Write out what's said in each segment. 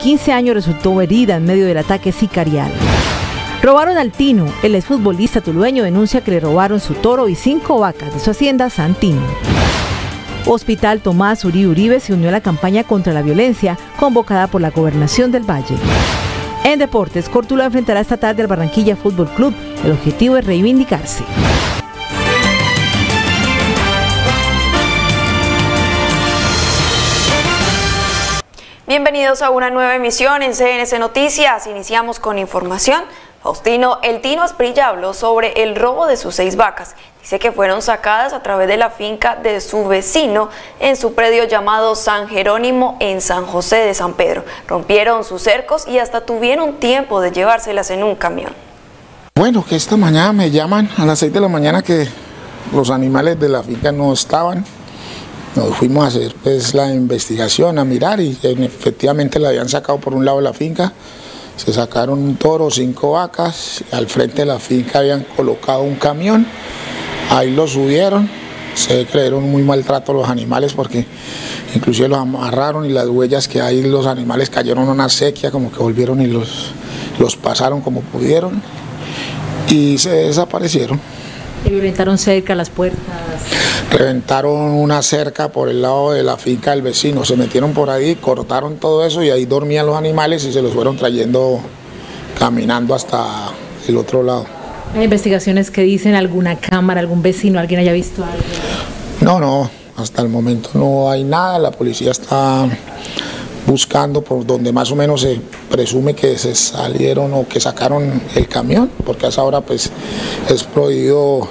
15 años resultó herida en medio del ataque sicarial. Robaron al Tino. El exfutbolista tulueño denuncia que le robaron su toro y 5 vacas de su hacienda Santino. Hospital Tomás Uribe se unió a la campaña contra la violencia convocada por la Gobernación del Valle. En deportes, Cortuluá enfrentará esta tarde al Barranquilla Fútbol Club. El objetivo es reivindicarse. Bienvenidos a una nueva emisión en CNC Noticias. Iniciamos con información. Faustino El Tino Asprilla habló sobre el robo de sus 6 vacas. Dice que fueron sacadas a través de la finca de su vecino en su predio llamado San Jerónimo en San José de San Pedro. Rompieron sus cercos y hasta tuvieron tiempo de llevárselas en un camión. Bueno, que esta mañana me llaman a las 6 de la mañana que los animales de la finca no estaban. Nos fuimos a hacer pues la investigación, a mirar y efectivamente la habían sacado por un lado de la finca. Se sacaron un toro, 5 vacas, al frente de la finca habían colocado un camión, ahí lo subieron, se ve que le dieron muy maltrato a los animales porque inclusive los amarraron y las huellas que hay, los animales cayeron a una acequia, como que volvieron y los pasaron como pudieron y se desaparecieron. ¿Y violentaron cerca las puertas? Reventaron una cerca por el lado de la finca del vecino, se metieron por ahí, cortaron todo eso y ahí dormían los animales y se los fueron trayendo caminando hasta el otro lado. ¿Hay investigaciones que dicen alguna cámara, algún vecino, alguien haya visto algo? No, hasta el momento no hay nada, la policía está buscando por donde más o menos se presume que se salieron o que sacaron el camión, porque a esa hora pues es prohibido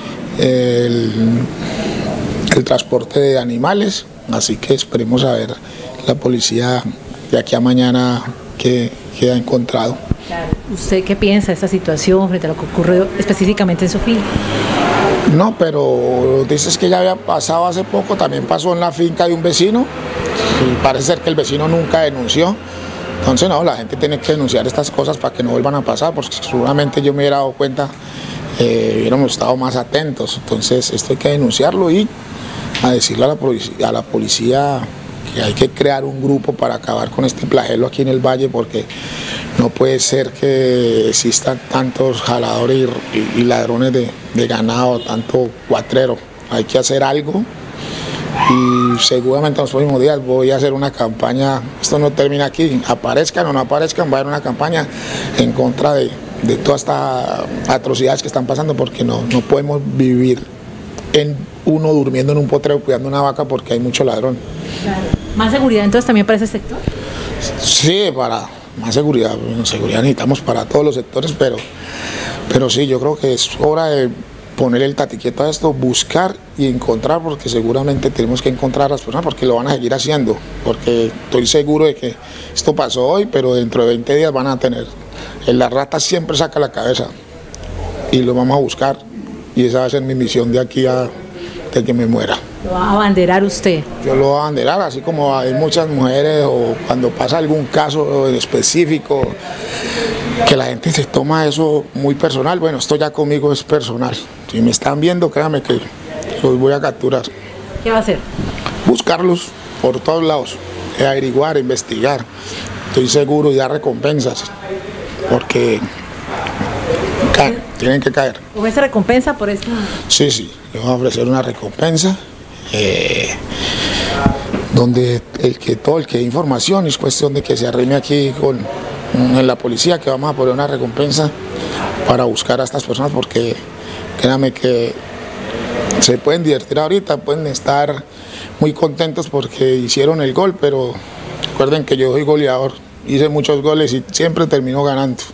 el transporte de animales, así que esperemos a ver la policía de aquí a mañana que ha encontrado. Claro. ¿Usted qué piensa de esta situación frente a lo que ocurrió específicamente en su finca? No, pero dices que ya había pasado hace poco, también pasó en la finca de un vecino, y parece ser que el vecino nunca denunció. Entonces no, la gente tiene que denunciar estas cosas para que no vuelvan a pasar, porque seguramente yo me hubiera dado cuenta, hubiéramos estado más atentos. Entonces esto hay que denunciarlo y a decirle a la policía que hay que crear un grupo para acabar con este flagelo aquí en el valle, porque no puede ser que existan tantos jaladores y ladrones de ganado, tanto cuatrero. Hay que hacer algo y seguramente en los próximos días voy a hacer una campaña. Esto no termina aquí, aparezcan o no aparezcan, va a haber una campaña en contra de todas estas atrocidades que están pasando, porque no podemos vivir uno durmiendo en un potrero cuidando una vaca porque hay mucho ladrón. Claro. ¿Más seguridad entonces también para ese sector? Sí, para más seguridad. Bueno, seguridad necesitamos para todos los sectores, pero sí, yo creo que es hora de poner el tatiquieto a esto, buscar y encontrar, porque seguramente tenemos que encontrar a las personas porque lo van a seguir haciendo, porque estoy seguro de que esto pasó hoy, pero dentro de 20 días van a tener. La rata siempre saca la cabeza y lo vamos a buscar y esa va a ser mi misión de aquí a que me muera. ¿Lo va a abanderar usted? Yo lo voy a abanderar, así como hay muchas mujeres o cuando pasa algún caso en específico que la gente se toma eso muy personal. Bueno, esto ya conmigo es personal. Si me están viendo, créanme que los voy a capturar. ¿Qué va a hacer? Buscarlos por todos lados, averiguar, investigar. Estoy seguro y dar recompensas, porque tienen que caer. ¿Ofrece recompensa por esto? Sí, le voy a ofrecer una recompensa donde todo el que dé información es cuestión de que se arrime aquí en la policía, que vamos a poner una recompensa para buscar a estas personas, porque créanme que se pueden divertir ahorita, pueden estar muy contentos porque hicieron el gol, pero recuerden que yo soy goleador, hice muchos goles y siempre termino ganando.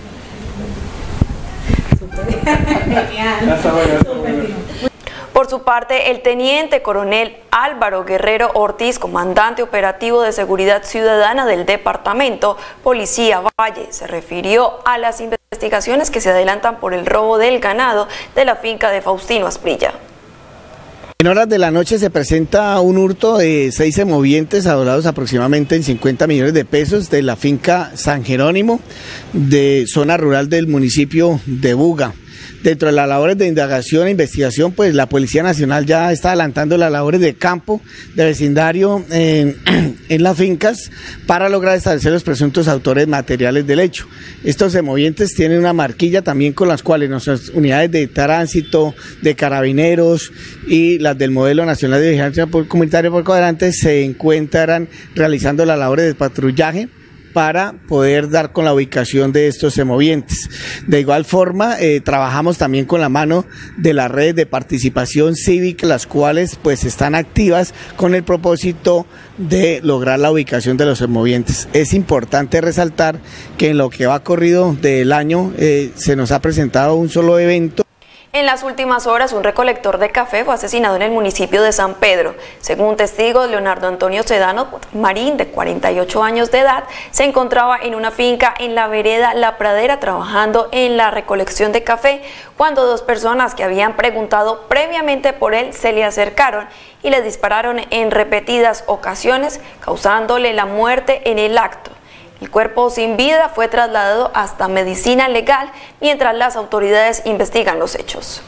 Por su parte, el teniente coronel Álvaro Guerrero Ortiz, comandante operativo de seguridad ciudadana del departamento Policía Valle, se refirió a las investigaciones que se adelantan por el robo del ganado de la finca de Faustino Asprilla. En horas de la noche se presenta un hurto de 6 semovientes valorados aproximadamente en 50 millones de pesos de la finca San Jerónimo, de zona rural del municipio de Buga. Dentro de las labores de indagación e investigación, pues la Policía Nacional ya está adelantando las labores de campo, de vecindario en las fincas para lograr establecer los presuntos autores materiales del hecho. Estos semovientes tienen una marquilla también con las cuales nuestras unidades de tránsito, de carabineros y las del Modelo Nacional de Vigilancia Comunitaria por cuadrantes se encuentran realizando las labores de patrullaje para poder dar con la ubicación de estos semovientes. De igual forma, trabajamos también con la mano de las redes de participación cívica, las cuales pues están activas con el propósito de lograr la ubicación de los semovientes. Es importante resaltar que en lo que va corrido del año se nos ha presentado un solo evento. En las últimas horas, un recolector de café fue asesinado en el municipio de San Pedro. Según testigos, Leonardo Antonio Sedano Marín, de 48 años de edad, se encontraba en una finca en la vereda La Pradera trabajando en la recolección de café cuando dos personas que habían preguntado previamente por él se le acercaron y le dispararon en repetidas ocasiones, causándole la muerte en el acto. El cuerpo sin vida fue trasladado hasta medicina legal mientras las autoridades investigan los hechos.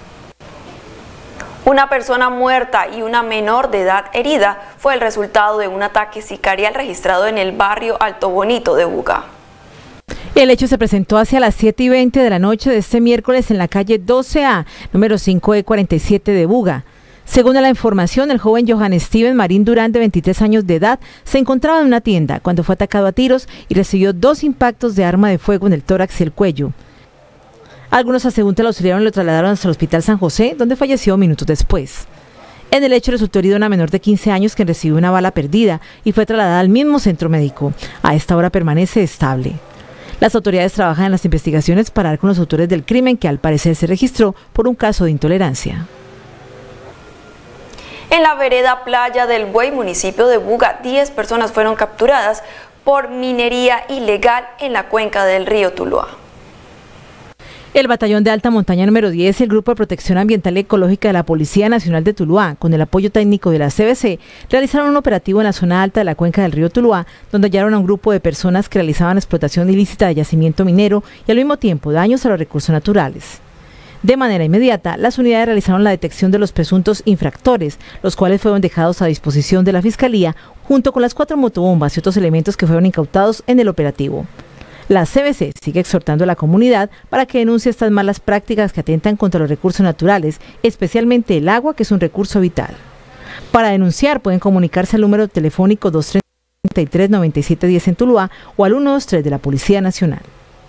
Una persona muerta y una menor de edad herida fue el resultado de un ataque sicarial registrado en el barrio Alto Bonito de Buga. El hecho se presentó hacia las 7:20 de la noche de este miércoles en la calle 12A, número 5E47 de Buga. Según la información, el joven Johan Steven Marín Durán, de 23 años de edad, se encontraba en una tienda cuando fue atacado a tiros y recibió 2 impactos de arma de fuego en el tórax y el cuello. Algunos transeúntes lo auxiliaron y lo trasladaron hasta el Hospital San José, donde falleció minutos después. En el hecho resultó herida una menor de 15 años que recibió una bala perdida y fue trasladada al mismo centro médico. A esta hora permanece estable. Las autoridades trabajan en las investigaciones para dar con los autores del crimen que al parecer se registró por un caso de intolerancia. En la vereda Playa del Buey, municipio de Buga, 10 personas fueron capturadas por minería ilegal en la cuenca del río Tuluá. El Batallón de Alta Montaña número 10 y el Grupo de Protección Ambiental y Ecológica de la Policía Nacional de Tuluá, con el apoyo técnico de la CBC, realizaron un operativo en la zona alta de la cuenca del río Tuluá, donde hallaron a un grupo de personas que realizaban explotación ilícita de yacimiento minero y al mismo tiempo daños a los recursos naturales. De manera inmediata, las unidades realizaron la detección de los presuntos infractores, los cuales fueron dejados a disposición de la Fiscalía, junto con las 4 motobombas y otros elementos que fueron incautados en el operativo. La CBC sigue exhortando a la comunidad para que denuncie estas malas prácticas que atentan contra los recursos naturales, especialmente el agua, que es un recurso vital. Para denunciar pueden comunicarse al número telefónico 233-9710 en Tuluá o al 123 de la Policía Nacional.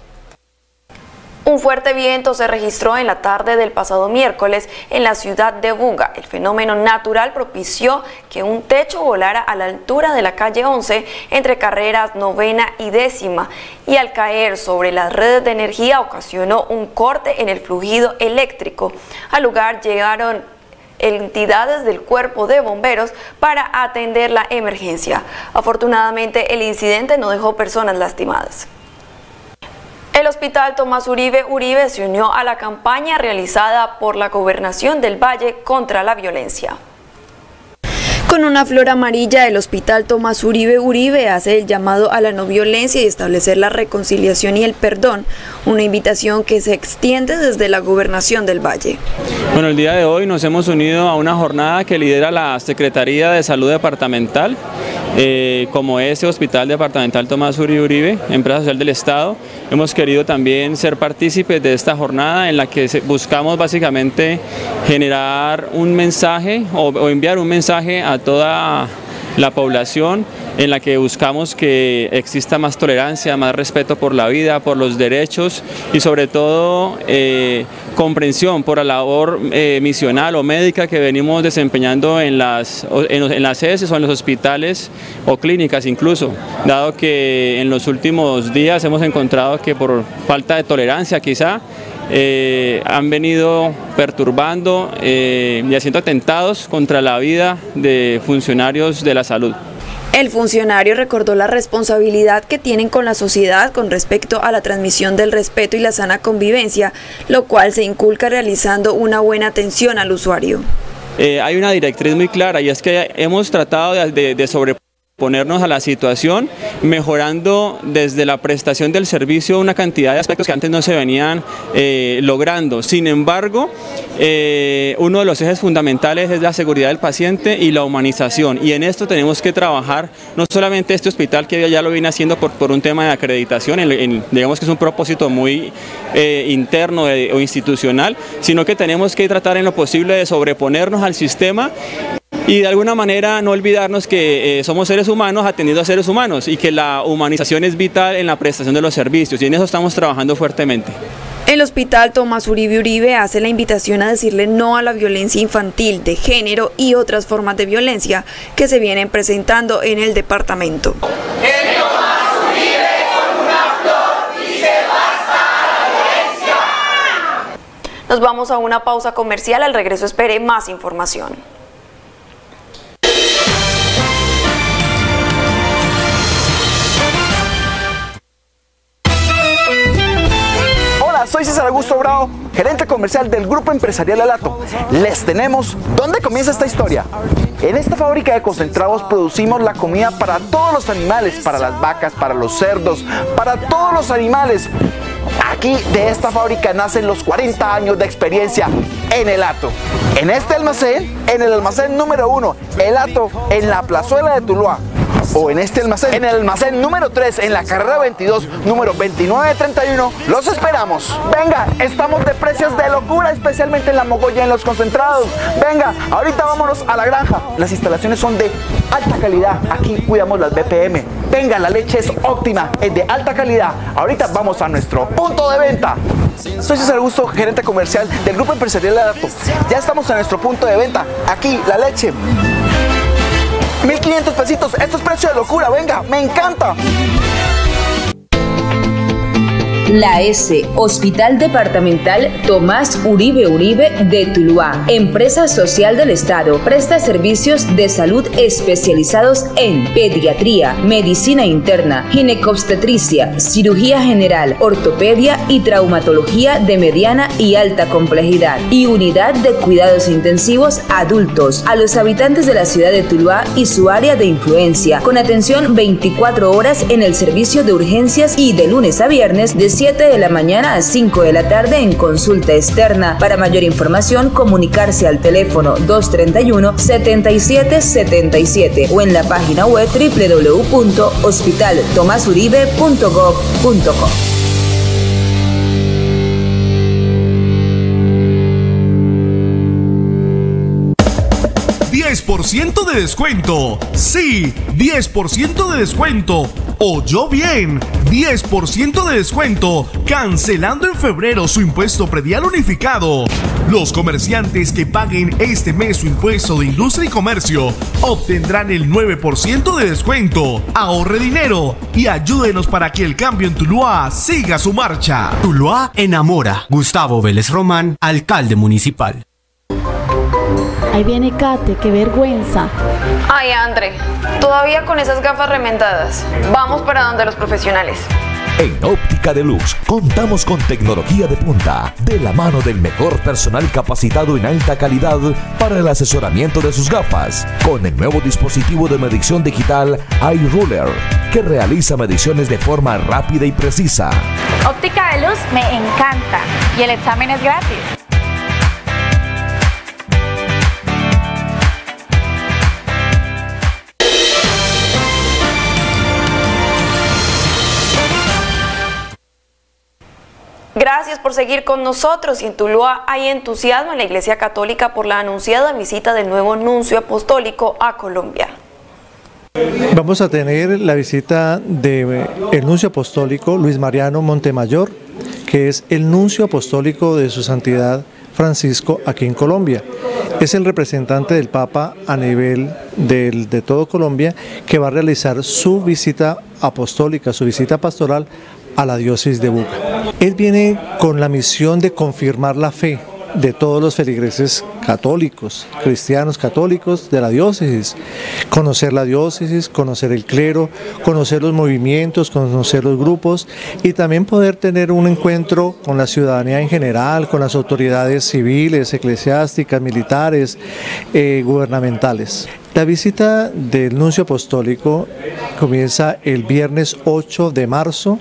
Un fuerte viento se registró en la tarde del pasado miércoles en la ciudad de Buga. El fenómeno natural propició que un techo volara a la altura de la calle 11 entre carreras 9ª y 10ª y al caer sobre las redes de energía ocasionó un corte en el fluido eléctrico. Al lugar llegaron entidades del cuerpo de bomberos para atender la emergencia. Afortunadamente, el incidente no dejó personas lastimadas. El Hospital Tomás Uribe Uribe se unió a la campaña realizada por la Gobernación del Valle contra la violencia. Con una flor amarilla, el Hospital Tomás Uribe Uribe hace el llamado a la no violencia y establecer la reconciliación y el perdón, una invitación que se extiende desde la Gobernación del Valle. Bueno, el día de hoy nos hemos unido a una jornada que lidera la Secretaría de Salud Departamental, como ese Hospital Departamental Tomás Uribe Uribe, Empresa Social del Estado. Hemos querido también ser partícipes de esta jornada en la que buscamos básicamente generar un mensaje o enviar un mensaje a toda la población, en la que buscamos que exista más tolerancia, más respeto por la vida, por los derechos y sobre todo comprensión por la labor misional o médica que venimos desempeñando en las ES o en los hospitales o clínicas incluso, dado que en los últimos días hemos encontrado que por falta de tolerancia quizá han venido perturbando y haciendo atentados contra la vida de funcionarios de la salud. El funcionario recordó la responsabilidad que tienen con la sociedad con respecto a la transmisión del respeto y la sana convivencia, lo cual se inculca realizando una buena atención al usuario. Hay una directriz muy clara y es que hemos tratado de sobreponer ponernos a la situación, mejorando desde la prestación del servicio una cantidad de aspectos que antes no se venían logrando. Sin embargo, uno de los ejes fundamentales es la seguridad del paciente y la humanización, y en esto tenemos que trabajar, no solamente este hospital que ya lo viene haciendo por un tema de acreditación, digamos que es un propósito muy interno o institucional, sino que tenemos que tratar en lo posible de sobreponernos al sistema y de alguna manera no olvidarnos que somos seres humanos atendiendo a seres humanos y que la humanización es vital en la prestación de los servicios, y en eso estamos trabajando fuertemente. El Hospital Tomás Uribe Uribe hace la invitación a decirle no a la violencia infantil, de género y otras formas de violencia que se vienen presentando en el departamento. El Tomás Uribe con una flor dice basta a la violencia. Nos vamos a una pausa comercial, al regreso espere más información. Soy César Augusto Bravo, gerente comercial del Grupo Empresarial Elato. Les tenemos ¿dónde comienza esta historia? En esta fábrica de concentrados producimos la comida para todos los animales, para las vacas, para los cerdos, para todos los animales. Aquí de esta fábrica nacen los 40 años de experiencia en Elato. En este almacén, en el almacén número 1, Elato, en la plazuela de Tuluá. O en este almacén, en el almacén número 3, en la carrera 22, número 2931, los esperamos. Venga, estamos de precios de locura, especialmente en la mogolla, en los concentrados. Venga, ahorita vámonos a la granja. Las instalaciones son de alta calidad, aquí cuidamos las BPM. Venga, la leche es óptima, es de alta calidad. Ahorita vamos a nuestro punto de venta. Soy César Augusto, gerente comercial del Grupo Empresarial Elato. Ya estamos en nuestro punto de venta. Aquí, la leche. 1.500 pesitos, esto es precio de locura, venga, me encanta. La S, Hospital Departamental Tomás Uribe Uribe de Tuluá, empresa social del Estado, presta servicios de salud especializados en pediatría, medicina interna, ginecobstetricia, cirugía general, ortopedia y traumatología de mediana y alta complejidad, y unidad de cuidados intensivos adultos a los habitantes de la ciudad de Tuluá y su área de influencia, con atención 24 horas en el servicio de urgencias y de lunes a viernes de 7 de la mañana a 5 de la tarde en consulta externa. Para mayor información, comunicarse al teléfono 231-7777 o en la página web www.hospitaltomasuribe.gov.co. 10% de descuento. Sí, 10% de descuento. Oyó bien, 10% de descuento, cancelando en febrero su impuesto predial unificado. Los comerciantes que paguen este mes su impuesto de industria y comercio obtendrán el 9% de descuento. Ahorre dinero y ayúdenos para que el cambio en Tuluá siga su marcha. Tuluá enamora. Gustavo Vélez Román, alcalde municipal. Ahí viene Kate, qué vergüenza. Ay, André, todavía con esas gafas remendadas. Vamos para donde los profesionales. En Óptica Deluxe contamos con tecnología de punta, de la mano del mejor personal capacitado en alta calidad para el asesoramiento de sus gafas, con el nuevo dispositivo de medición digital iRuler, que realiza mediciones de forma rápida y precisa. Óptica Deluxe me encanta y el examen es gratis. Gracias por seguir con nosotros. Y en Tuluá hay entusiasmo en la Iglesia Católica por la anunciada visita del nuevo nuncio apostólico a Colombia. Vamos a tener la visita del nuncio apostólico Luis Mariano Montemayor, que es el nuncio apostólico de su santidad Francisco aquí en Colombia. Es el representante del Papa a nivel de todo Colombia, que va a realizar su visita apostólica, su visita pastoral a la diócesis de Buga. Él viene con la misión de confirmar la fe de todos los feligreses católicos, cristianos católicos de la diócesis, conocer la diócesis, conocer el clero, conocer los movimientos, conocer los grupos y también poder tener un encuentro con la ciudadanía en general, con las autoridades civiles, eclesiásticas, militares, gubernamentales. La visita del nuncio apostólico comienza el viernes 8 de marzo,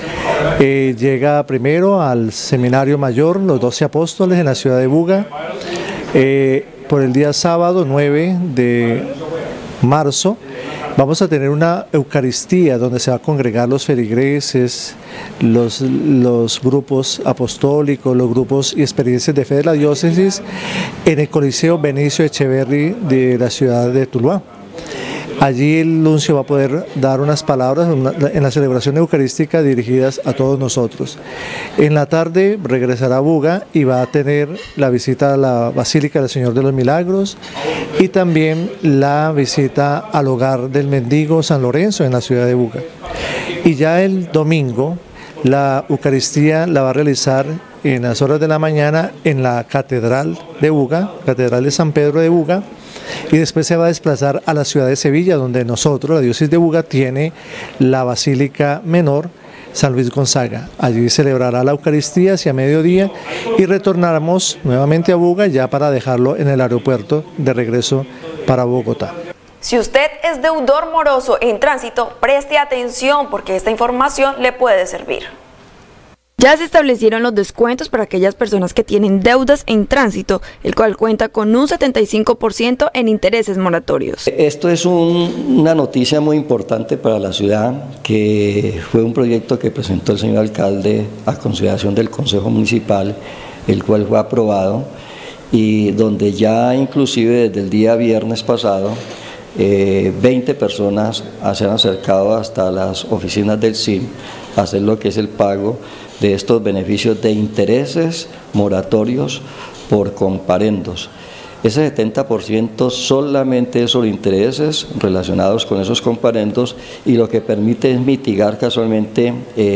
llega primero al Seminario Mayor, los 12 apóstoles en la ciudad de Buga. Por el día sábado 9 de marzo vamos a tener una Eucaristía donde se va a congregar los feligreses, los grupos apostólicos, los grupos y experiencias de fe de la diócesis en el Coliseo Benicio Echeverri de la ciudad de Tuluá. Allí el nuncio va a poder dar unas palabras en la celebración eucarística dirigidas a todos nosotros. En la tarde regresará a Buga y va a tener la visita a la Basílica del Señor de los Milagros y también la visita al hogar del mendigo San Lorenzo en la ciudad de Buga. Y ya el domingo la Eucaristía la va a realizar en las horas de la mañana en la Catedral de Buga, Catedral de San Pedro de Buga, y después se va a desplazar a la ciudad de Sevilla, donde nosotros, la diócesis de Buga, tiene la Basílica Menor San Luis Gonzaga. Allí celebrará la Eucaristía hacia mediodía y retornaremos nuevamente a Buga ya para dejarlo en el aeropuerto de regreso para Bogotá. Si usted es deudor moroso en tránsito, preste atención porque esta información le puede servir. Ya se establecieron los descuentos para aquellas personas que tienen deudas en tránsito, el cual cuenta con un 75% en intereses moratorios. Esto es una noticia muy importante para la ciudad, que fue un proyecto que presentó el señor alcalde a consideración del Consejo Municipal, el cual fue aprobado y donde ya inclusive desde el día viernes pasado 20 personas se han acercado hasta las oficinas del SIM a hacer lo que es el pago de estos beneficios de intereses moratorios por comparendos. Ese 70% solamente son intereses relacionados con esos comparendos y lo que permite es mitigar casualmente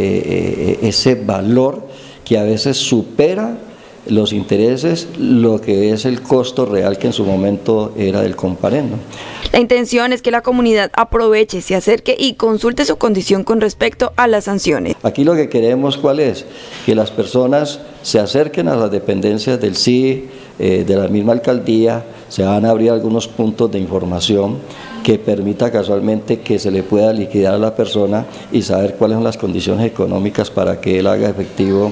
ese valor que a veces supera los intereses, lo que es el costo real que en su momento era del comparendo. La intención es que la comunidad aproveche, se acerque y consulte su condición con respecto a las sanciones. Aquí lo que queremos, ¿cuál es? Que las personas se acerquen a las dependencias del CIE, de la misma alcaldía, se van a abrir algunos puntos de información que permita casualmente que se le pueda liquidar a la persona y saber cuáles son las condiciones económicas para que él haga efectivo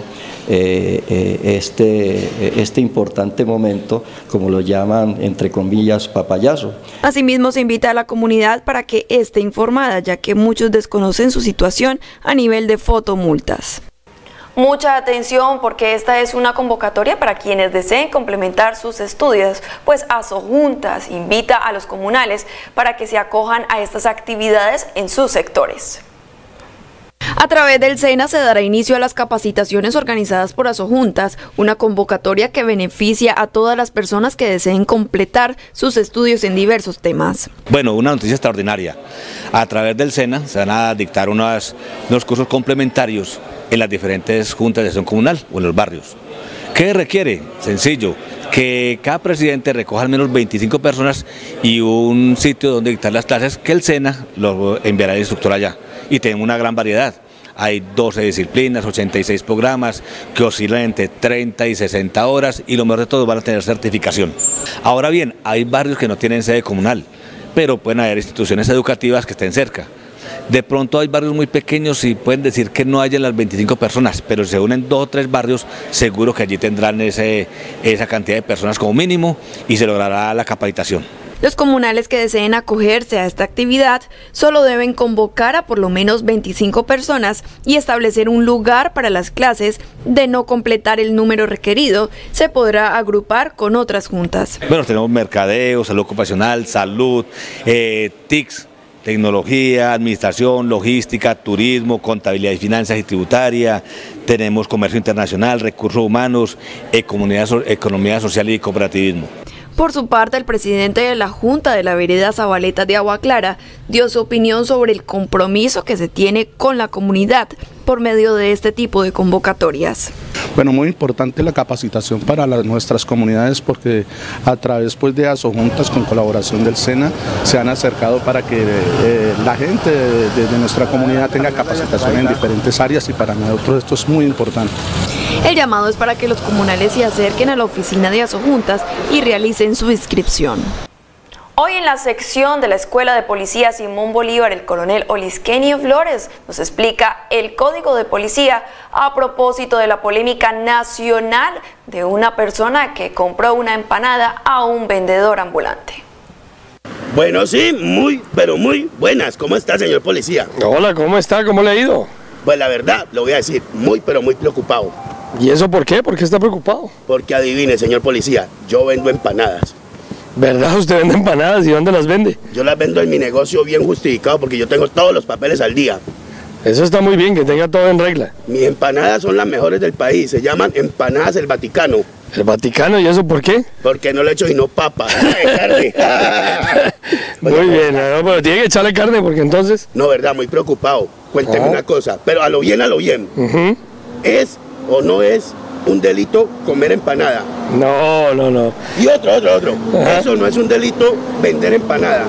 este importante momento, como lo llaman entre comillas papayazo. Asimismo se invita a la comunidad para que esté informada, ya que muchos desconocen su situación a nivel de fotomultas. Mucha atención porque esta es una convocatoria para quienes deseen complementar sus estudios, pues Asojuntas invita a los comunales para que se acojan a estas actividades en sus sectores. A través del SENA se dará inicio a las capacitaciones organizadas por Asojuntas, una convocatoria que beneficia a todas las personas que deseen completar sus estudios en diversos temas. Bueno, una noticia extraordinaria. A través del SENA se van a dictar unos cursos complementarios en las diferentes juntas de acción comunal o en los barrios. ¿Qué requiere? Sencillo, que cada presidente recoja al menos 25 personas y un sitio donde dictar las clases que el SENA lo enviará al instructor allá. Y tenemos una gran variedad. Hay 12 disciplinas, 86 programas que oscilan entre 30 y 60 horas y lo mejor de todo van a tener certificación. Ahora bien, hay barrios que no tienen sede comunal, pero pueden haber instituciones educativas que estén cerca. De pronto hay barrios muy pequeños y pueden decir que no hayan las 25 personas, pero si se unen 2 o 3 barrios, seguro que allí tendrán esa cantidad de personas como mínimo y se logrará la capacitación. Los comunales que deseen acogerse a esta actividad solo deben convocar a por lo menos 25 personas y establecer un lugar para las clases. De no completar el número requerido, se podrá agrupar con otras juntas. Bueno, tenemos mercadeo, salud ocupacional, salud, TICS, tecnología, administración, logística, turismo, contabilidad y finanzas y tributaria, tenemos comercio internacional, recursos humanos, economía social y cooperativismo. Por su parte, el presidente de la Junta de la Vereda Zabaleta de Agua Clara dio su opinión sobre el compromiso que se tiene con la comunidad por medio de este tipo de convocatorias. Bueno, muy importante la capacitación para nuestras comunidades, porque a través pues, de asojuntas con colaboración del SENA se han acercado para que la gente de nuestra comunidad tenga capacitación en diferentes áreas, y para nosotros esto es muy importante. El llamado es para que los comunales se acerquen a la oficina de asojuntas y realicen su inscripción. Hoy en la sección de la Escuela de Policía Simón Bolívar, el coronel Olisquenio Flores nos explica el código de policía a propósito de la polémica nacional de una persona que compró una empanada a un vendedor ambulante. Bueno, sí, pero muy buenas. ¿Cómo está, señor policía? Hola, ¿cómo está? ¿Cómo le ha ido? Pues la verdad, lo voy a decir, pero muy preocupado. ¿Y eso por qué? ¿Por qué está preocupado? Porque adivine, señor policía, yo vendo empanadas. ¿Verdad? ¿Usted vende empanadas? ¿Y dónde las vende? Yo las vendo en mi negocio bien justificado, porque yo tengo todos los papeles al día. Eso está muy bien, que tenga todo en regla. Mis empanadas son las mejores del país, se llaman empanadas El Vaticano. ¿El Vaticano? ¿Y eso por qué? Porque no le echo sino papa, carne. Muy bien, no, pero tiene que echarle carne, porque entonces... No, verdad, muy preocupado. Cuénteme una cosa, pero a lo bien, ¿es o no es un delito comer empanada? No. Y otro. Eso no es un delito vender empanada.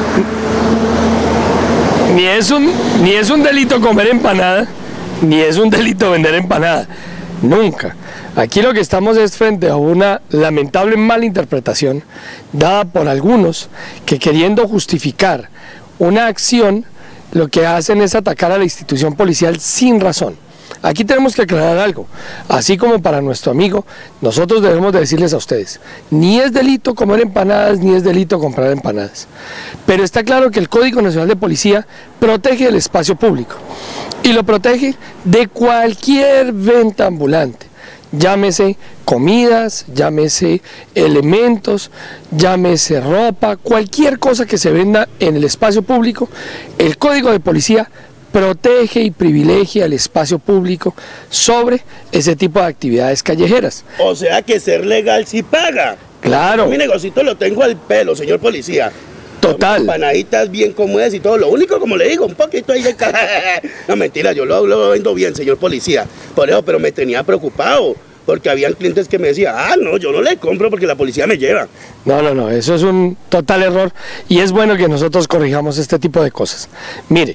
Ni es un delito comer empanada, ni es un delito vender empanada. Nunca. Aquí lo que estamos es frente a una lamentable malinterpretación dada por algunos que, queriendo justificar una acción, lo que hacen es atacar a la institución policial sin razón. Aquí tenemos que aclarar algo, así como para nuestro amigo, nosotros debemos de decirles a ustedes, ni es delito comer empanadas, ni es delito comprar empanadas. Pero está claro que el Código Nacional de Policía protege el espacio público y lo protege de cualquier venta ambulante. Llámese comidas, llámese elementos, llámese ropa, cualquier cosa que se venda en el espacio público, el Código de Policía protege y privilegia el espacio público sobre ese tipo de actividades callejeras. O sea que ser legal sí paga. Claro. Mi negocito lo tengo al pelo, señor policía. Total. Empanaditas bien cómodas y todo. Lo único, como le digo, un poquito ahí de... No, mentira, yo lo vendo bien, señor policía. Por eso, pero me tenía preocupado. Porque habían clientes que me decían, no, yo no le compro porque la policía me lleva. No, eso es un total error. Y es bueno que nosotros corrijamos este tipo de cosas. Mire,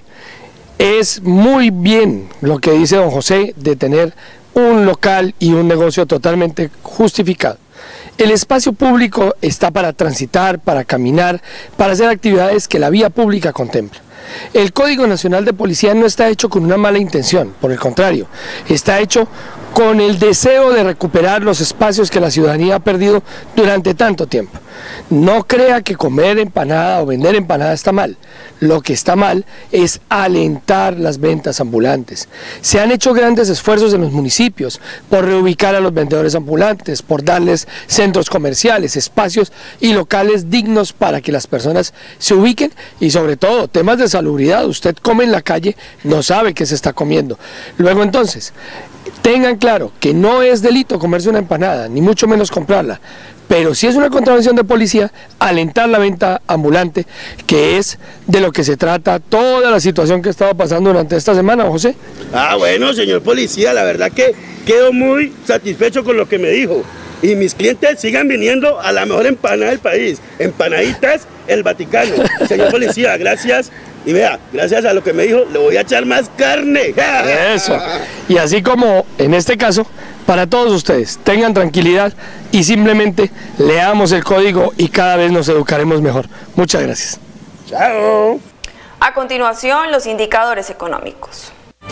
es muy bien lo que dice don José de tener un local y un negocio totalmente justificado. El espacio público está para transitar, para caminar, para hacer actividades que la vía pública contempla. El Código Nacional de Policía no está hecho con una mala intención, por el contrario, está hecho con el deseo de recuperar los espacios que la ciudadanía ha perdido durante tanto tiempo. No crea que comer empanada o vender empanada está mal. Lo que está mal es alentar las ventas ambulantes. Se han hecho grandes esfuerzos en los municipios por reubicar a los vendedores ambulantes, por darles centros comerciales, espacios y locales dignos para que las personas se ubiquen y sobre todo temas de salubridad. Usted come en la calle, no sabe qué se está comiendo. Luego entonces, tengan claro que no es delito comerse una empanada, ni mucho menos comprarla, pero sí es una contravención de policía alentar la venta ambulante, que es de lo que se trata toda la situación que estaba pasando durante esta semana, José. Bueno, señor policía, la verdad que quedo muy satisfecho con lo que me dijo. Y mis clientes sigan viniendo a la mejor empanada del país, Empanaditas El Vaticano. Señor policía, gracias. Y vea, gracias a lo que me dijo, le voy a echar más carne. Eso. Y así como en este caso, para todos ustedes, tengan tranquilidad y simplemente leamos el código y cada vez nos educaremos mejor. Muchas gracias. Chao. A continuación, los indicadores económicos.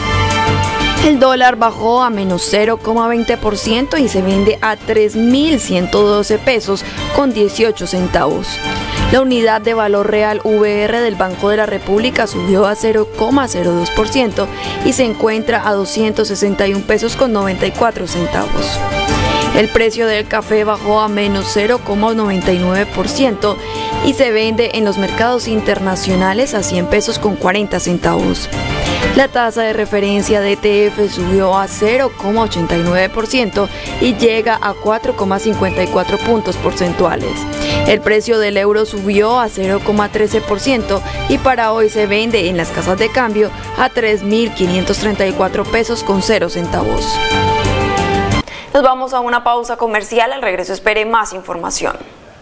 El dólar bajó a menos 0,20% y se vende a 3.112 pesos con 18 centavos. La unidad de valor real VR del Banco de la República subió a 0,02% y se encuentra a 261 pesos con 94 centavos. El precio del café bajó a menos 0,99% y se vende en los mercados internacionales a 100 pesos con 40 centavos. La tasa de referencia de ETF subió a 0,89% y llega a 4,54 puntos porcentuales. El precio del euro subió a 0,13% y para hoy se vende en las casas de cambio a 3.534 pesos con 0 centavos. Nos vamos a una pausa comercial, al regreso espere más información.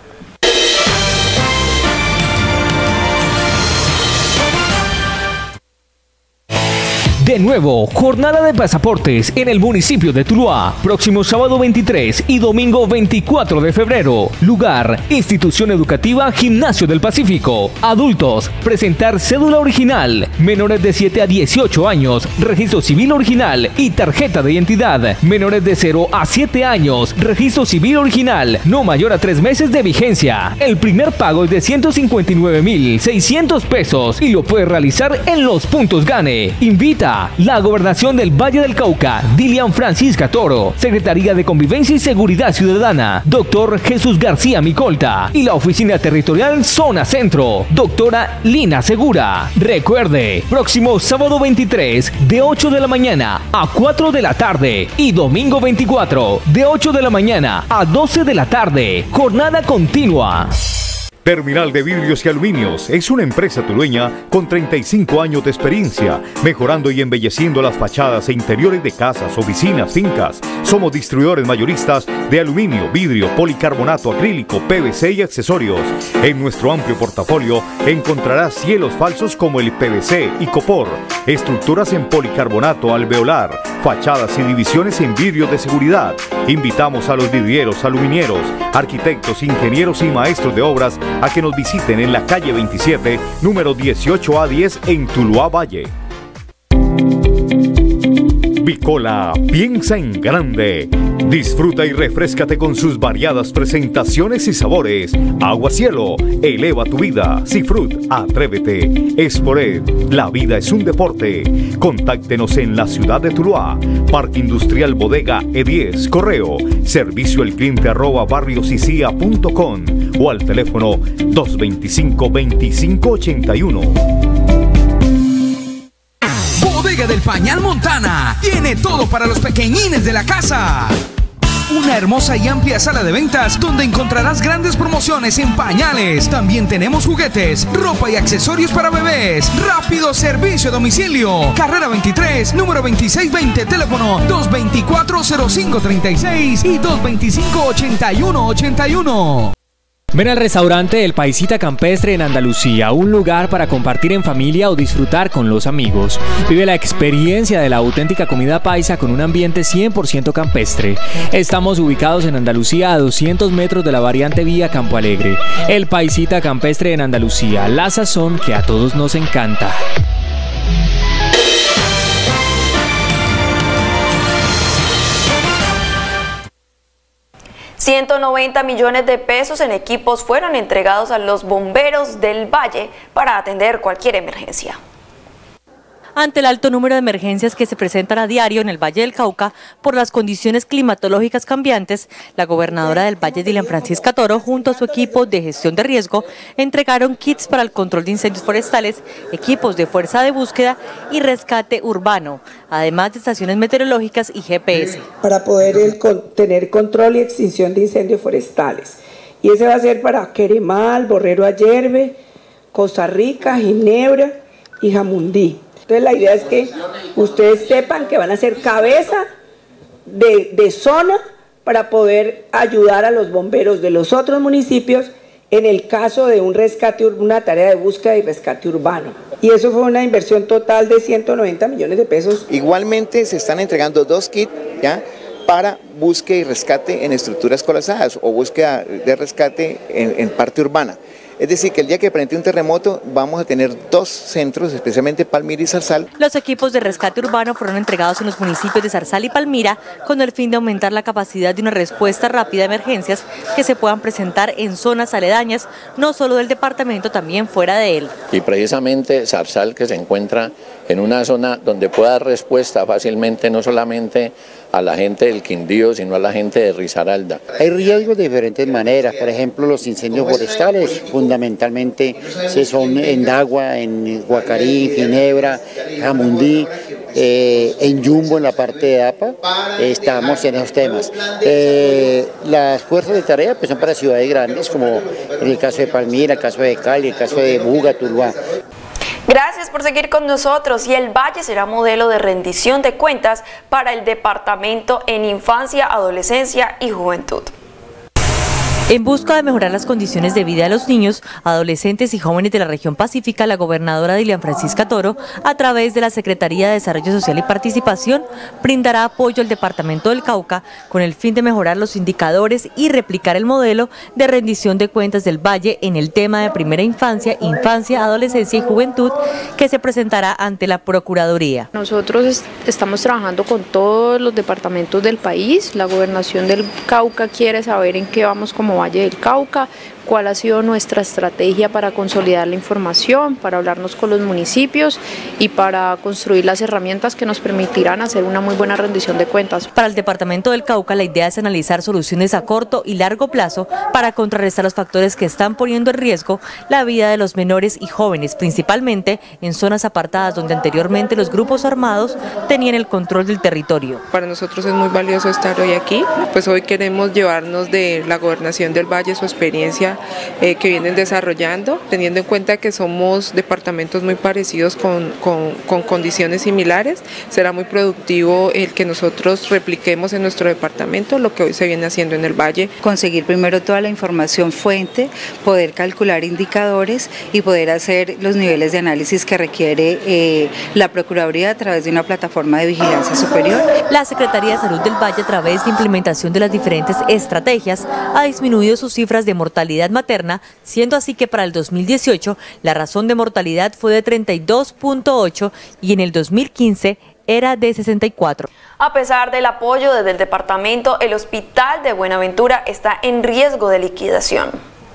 De nuevo, jornada de pasaportes en el municipio de Tuluá, próximo sábado 23 y domingo 24 de febrero. Lugar, Institución Educativa Gimnasio del Pacífico. Adultos, presentar cédula original. Menores de 7 a 18 años, registro civil original y tarjeta de identidad. Menores de 0 a 7 años, registro civil original, no mayor a 3 meses de vigencia. El primer pago es de 159.600 pesos y lo puede realizar en los puntos Gane. Invita la Gobernación del Valle del Cauca, Dilian Francisca Toro, Secretaría de Convivencia y Seguridad Ciudadana, Dr. Jesús García Micolta y la Oficina Territorial Zona Centro, Doctora Lina Segura. Recuerde, próximo sábado 23 de 8 de la mañana a 4 de la tarde y domingo 24 de 8 de la mañana a 12 de la tarde. Jornada continua. Terminal de Vidrios y Aluminios es una empresa tulueña con 35 años de experiencia, mejorando y embelleciendo las fachadas e interiores de casas, oficinas, fincas. Somos distribuidores mayoristas de aluminio, vidrio, policarbonato, acrílico, PVC y accesorios. En nuestro amplio portafolio encontrarás cielos falsos como el PVC y copor, estructuras en policarbonato alveolar, fachadas y divisiones en vidrios de seguridad. Invitamos a los vidrieros, aluminieros, arquitectos, ingenieros y maestros de obras a que nos visiten en la calle 27, número 18A10 en Tuluá Valle. Bicola piensa en grande. Disfruta y refréscate con sus variadas presentaciones y sabores. Agua Cielo, eleva tu vida. Seafood, atrévete. Esporet, la vida es un deporte. Contáctenos en la ciudad de Tuluá. Parque Industrial Bodega E10, correo servicioelcliente@barriosicia.com o al teléfono 225-2581. Bodega del Pañal Montana tiene todo para los pequeñines de la casa. Una hermosa y amplia sala de ventas donde encontrarás grandes promociones en pañales. También tenemos juguetes, ropa y accesorios para bebés. Rápido servicio a domicilio. Carrera 23, número 2620, teléfono 224-0536 y 225-8181. Ven al restaurante El Paisita Campestre en Andalucía, un lugar para compartir en familia o disfrutar con los amigos. Vive la experiencia de la auténtica comida paisa con un ambiente 100% campestre. Estamos ubicados en Andalucía a 200 metros de la variante vía Campo Alegre. El Paisita Campestre en Andalucía, la sazón que a todos nos encanta. 190 millones de pesos en equipos fueron entregados a los bomberos del Valle para atender cualquier emergencia. Ante el alto número de emergencias que se presentan a diario en el Valle del Cauca por las condiciones climatológicas cambiantes, la gobernadora del Valle, Dilian Francisca Toro, junto a su equipo de gestión de riesgo, entregaron kits para el control de incendios forestales, equipos de fuerza de búsqueda y rescate urbano, además de estaciones meteorológicas y GPS. Para poder tener control y extinción de incendios forestales. Y ese va a ser para Queremal, Borrero Ayerbe, Costa Rica, Ginebra y Jamundí. Entonces la idea es que ustedes sepan que van a ser cabeza de zona para poder ayudar a los bomberos de los otros municipios en el caso de un rescate, una tarea de búsqueda y rescate urbano. Y eso fue una inversión total de 190 millones de pesos. Igualmente se están entregando 2 kits ya para búsqueda y rescate en estructuras colapsadas o búsqueda de rescate en parte urbana. Es decir, que el día que presente un terremoto vamos a tener 2 centros, especialmente Palmira y Zarzal. Los equipos de rescate urbano fueron entregados en los municipios de Zarzal y Palmira con el fin de aumentar la capacidad de una respuesta rápida a emergencias que se puedan presentar en zonas aledañas, no solo del departamento, también fuera de él. Y precisamente Zarzal, que se encuentra en una zona donde pueda dar respuesta fácilmente no solamente a la gente del Quindío, sino a la gente de Risaralda. Hay riesgos de diferentes maneras, por ejemplo los incendios forestales, fundamentalmente son en Dagua, en Guacarí, Ginebra, Jamundí, en Yumbo, en la parte de APA, estamos en esos temas. Las fuerzas de tarea pues, son para ciudades grandes, como en el caso de Palmira, el caso de Cali, el caso de Buga, Tuluá. Gracias por seguir con nosotros. Y el Valle será modelo de rendición de cuentas para el departamento en infancia, adolescencia y juventud. En busca de mejorar las condiciones de vida de los niños, adolescentes y jóvenes de la región pacífica, la gobernadora Dilian Francisca Toro, a través de la Secretaría de Desarrollo Social y Participación, brindará apoyo al departamento del Cauca con el fin de mejorar los indicadores y replicar el modelo de rendición de cuentas del Valle en el tema de primera infancia, adolescencia y juventud que se presentará ante la Procuraduría. Nosotros estamos trabajando con todos los departamentos del país. La gobernación del Cauca quiere saber en qué vamos como Valle del Cauca, cuál ha sido nuestra estrategia para consolidar la información, para hablarnos con los municipios y para construir las herramientas que nos permitirán hacer una muy buena rendición de cuentas. Para el departamento del Cauca, la idea es analizar soluciones a corto y largo plazo para contrarrestar los factores que están poniendo en riesgo la vida de los menores y jóvenes, principalmente en zonas apartadas donde anteriormente los grupos armados tenían el control del territorio. Para nosotros es muy valioso estar hoy aquí, pues hoy queremos llevarnos de la gobernación del Valle su experiencia que vienen desarrollando, teniendo en cuenta que somos departamentos muy parecidos con condiciones similares. Será muy productivo el que nosotros repliquemos en nuestro departamento lo que hoy se viene haciendo en el Valle. Conseguir primero toda la información fuente, poder calcular indicadores y poder hacer los niveles de análisis que requiere la Procuraduría a través de una plataforma de vigilancia superior. La Secretaría de Salud del Valle, a través de implementación de las diferentes estrategias, ha disminuido sus cifras de mortalidad materna, siendo así que para el 2018 la razón de mortalidad fue de 32.8 y en el 2015 era de 64. A pesar del apoyo desde el departamento, el hospital de Buenaventura está en riesgo de liquidación.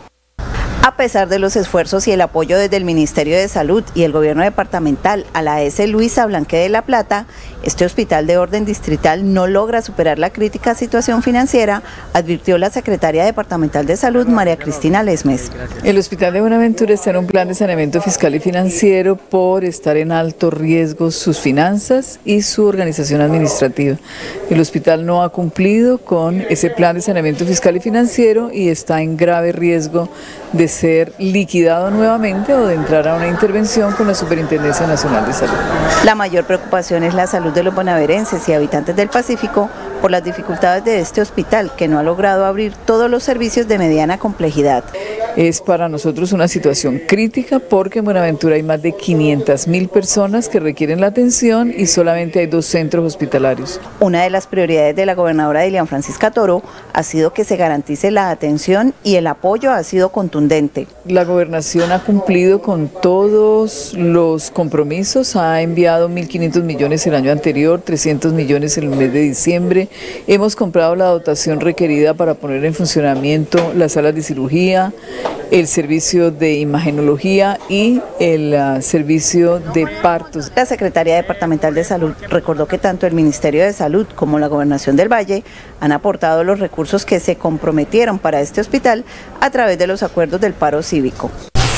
A pesar de los esfuerzos y el apoyo desde el Ministerio de Salud y el gobierno departamental a la AS Luisa Blanqué de la Plata, este hospital de orden distrital no logra superar la crítica situación financiera, advirtió la secretaria departamental de Salud, María Cristina Lesmes. El hospital de Buenaventura está en un plan de saneamiento fiscal y financiero por estar en alto riesgo sus finanzas y su organización administrativa. El hospital no ha cumplido con ese plan de saneamiento fiscal y financiero y está en grave riesgo de ser liquidado nuevamente o de entrar a una intervención con la Superintendencia Nacional de Salud. La mayor preocupación es la salud de los bonaverenses y habitantes del Pacífico por las dificultades de este hospital, que no ha logrado abrir todos los servicios de mediana complejidad. Es para nosotros una situación crítica porque en Buenaventura hay más de 500.000 personas que requieren la atención y solamente hay 2 centros hospitalarios. Una de las prioridades de la gobernadora Dilian Francisca Toro ha sido que se garantice la atención y el apoyo ha sido contundente. La gobernación ha cumplido con todos los compromisos, ha enviado 1.500 millones el año anterior, 300 millones en el mes de diciembre. Hemos comprado la dotación requerida para poner en funcionamiento las salas de cirugía, el servicio de imagenología y el servicio de partos. La Secretaría Departamental de Salud recordó que tanto el Ministerio de Salud como la Gobernación del Valle han aportado los recursos que se comprometieron para este hospital a través de los acuerdos del paro cívico.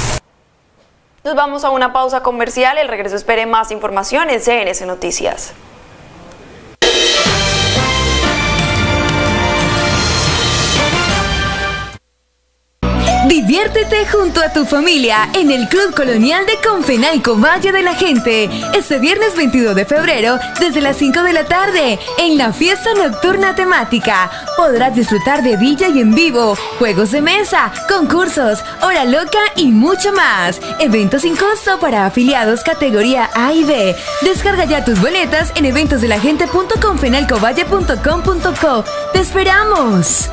Nos vamos a una pausa comercial. El regreso espere más información en CNS Noticias. Diviértete junto a tu familia en el Club Colonial de Confenalco Valle de la Gente este viernes 22 de febrero desde las 5 de la tarde en la fiesta nocturna temática. Podrás disfrutar de DJ en vivo, juegos de mesa, concursos, hora loca y mucho más. Evento sin costo para afiliados categoría A y B. Descarga ya tus boletas en eventosdelagente.confenalcovalle.com.co. ¡Te esperamos!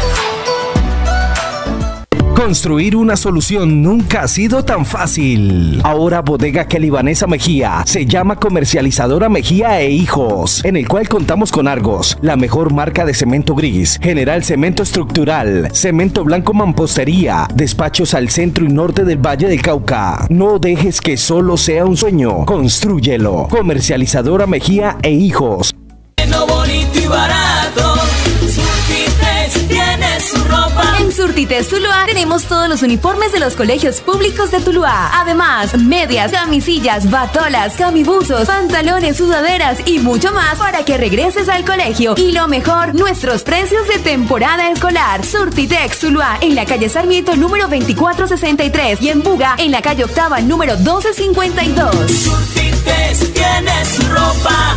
Construir una solución nunca ha sido tan fácil. Ahora Bodega Libanesa Mejía se llama Comercializadora Mejía e Hijos, en el cual contamos con Argos, la mejor marca de cemento gris, General Cemento Estructural, Cemento Blanco Mampostería, despachos al centro y norte del Valle del Cauca. No dejes que solo sea un sueño, constrúyelo. Comercializadora Mejía e Hijos. Bonito y barato, Surtitex tiene su ropa. En Surtites Tuluá tenemos todos los uniformes de los colegios públicos de Tuluá. Además, medias, camisillas, batolas, camibuzos, pantalones, sudaderas y mucho más para que regreses al colegio. Y lo mejor, nuestros precios de temporada escolar. Surtitex Tuluá, en la calle Sarmiento número 2463 y en Buga, en la calle Octava número 1252. Surtitex tiene su ropa.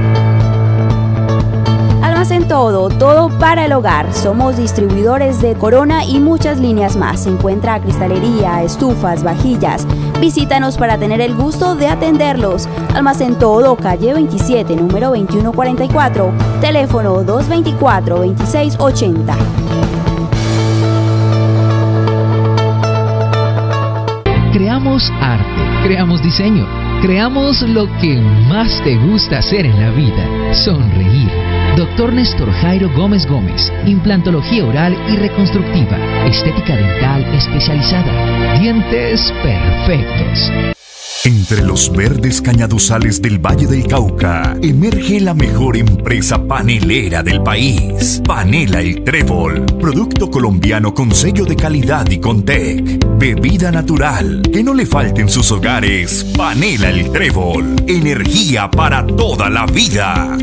Almacén Todo, todo para el hogar. Somos distribuidores de Corona y muchas líneas más. Se encuentra cristalería, estufas, vajillas. Visítanos para tener el gusto de atenderlos. Almacén Todo, calle 27, número 2144. Teléfono 224-2680. Creamos arte, creamos diseño, creamos lo que más te gusta hacer en la vida, sonreír. Dr. Néstor Jairo Gómez Gómez, implantología oral y reconstructiva, estética dental especializada, dientes perfectos. Entre los verdes cañaduzales del Valle del Cauca, emerge la mejor empresa panelera del país. Panela El Trébol, producto colombiano con sello de calidad y Contec. Bebida natural, que no le falte en sus hogares. Panela El Trébol, energía para toda la vida.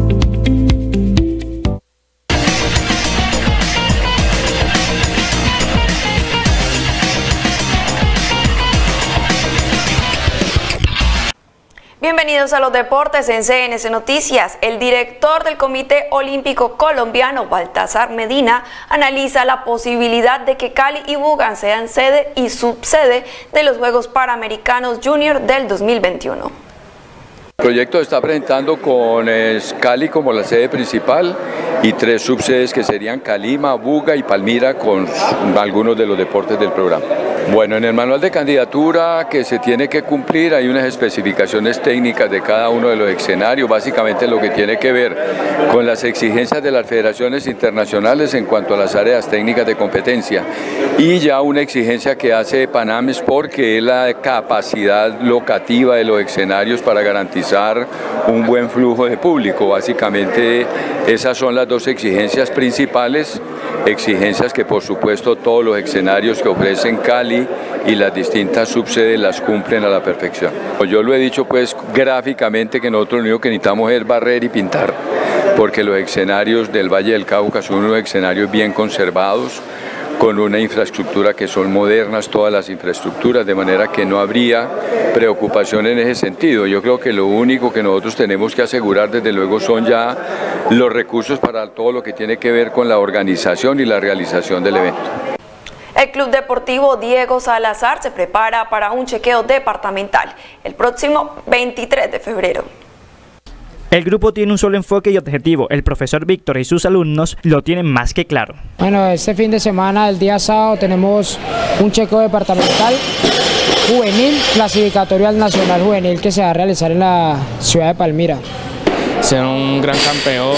Bienvenidos a los deportes en CNC Noticias. El director del Comité Olímpico Colombiano, Baltasar Medina, analiza la posibilidad de que Cali y Buga sean sede y subsede de los Juegos Panamericanos Junior del 2021. El proyecto se está presentando con Cali como la sede principal y 3 subsedes que serían Calima, Buga y Palmira con algunos de los deportes del programa. Bueno, en el manual de candidatura que se tiene que cumplir hay unas especificaciones técnicas de cada uno de los escenarios, básicamente lo que tiene que ver con las exigencias de las federaciones internacionales en cuanto a las áreas técnicas de competencia y ya una exigencia que hace Panam Sport, que es la capacidad locativa de los escenarios para garantizar un buen flujo de público. Básicamente esas son las 2 exigencias principales, exigencias que por supuesto todos los escenarios que ofrecen Cali y las distintas subsedes las cumplen a la perfección. Yo lo he dicho pues gráficamente que nosotros lo único que necesitamos es barrer y pintar, porque los escenarios del Valle del Cauca son unos escenarios bien conservados, con una infraestructura que son modernas, todas las infraestructuras, de manera que no habría preocupación en ese sentido. Yo creo que lo único que nosotros tenemos que asegurar desde luego son ya los recursos para todo lo que tiene que ver con la organización y la realización del evento. El Club Deportivo Diego Salazar se prepara para un chequeo departamental el próximo 23 de febrero. El grupo tiene un solo enfoque y objetivo. El profesor Víctor y sus alumnos lo tienen más que claro. Bueno, este fin de semana, el día sábado, tenemos un chequeo departamental juvenil, clasificatorio al Nacional Juvenil que se va a realizar en la ciudad de Palmira. Ser un gran campeón,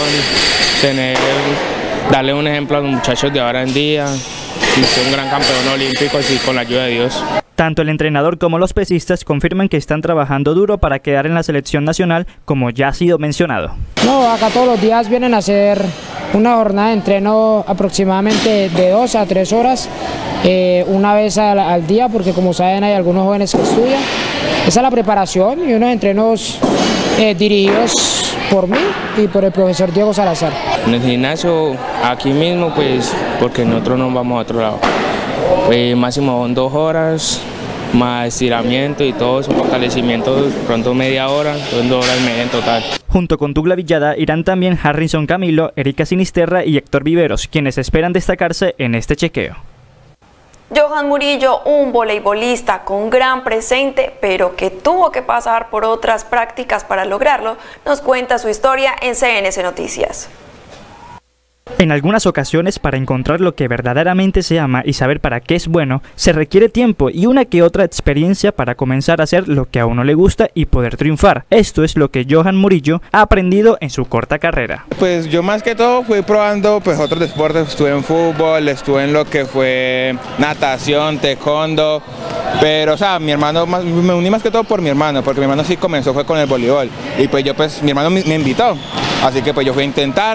darle un ejemplo a los muchachos de ahora en día y ser un gran campeón olímpico así con la ayuda de Dios. Tanto el entrenador como los pesistas confirman que están trabajando duro para quedar en la selección nacional, como ya ha sido mencionado. No, acá todos los días vienen a hacer una jornada de entreno aproximadamente de 2 a 3 horas, una vez al día, porque como saben hay algunos jóvenes que estudian. Esa es la preparación y unos entrenos dirigidos por mí y por el profesor Diego Salazar. En el gimnasio, aquí mismo, pues, porque nosotros no vamos a otro lado. Pues máximo 2 horas, más estiramiento y todo eso, fortalecimiento, pronto media hora, entonces 2 horas y media en total. Junto con Douglas Villada irán también Harrison Camilo, Erika Sinisterra y Héctor Viveros, quienes esperan destacarse en este chequeo. Johan Murillo, un voleibolista con gran presente, pero que tuvo que pasar por otras prácticas para lograrlo, nos cuenta su historia en CNC Noticias. En algunas ocasiones, para encontrar lo que verdaderamente se ama y saber para qué es bueno, se requiere tiempo y una que otra experiencia para comenzar a hacer lo que a uno le gusta y poder triunfar. Esto es lo que Johan Murillo ha aprendido en su corta carrera. Pues yo más que todo fui probando pues otros deportes, estuve en fútbol, estuve en lo que fue natación, taekwondo, pero o sea, mi hermano, me uní más que todo por mi hermano, porque mi hermano sí comenzó fue con el voleibol y pues yo pues mi hermano me invitó, así que pues yo fui a intentar.